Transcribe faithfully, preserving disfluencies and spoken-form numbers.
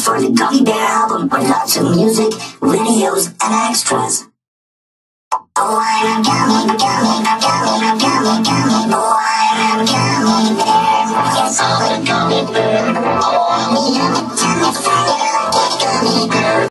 for the Gummy Bear album with lots of music, videos, and extras. Oh, I'm a gummy, gummy, gummy, gummy, gummy. Oh, I'm a gummy bear. Yes, I'm a gummy bear. Oh, I'm a yummy, tummy, fire like a gummy bear.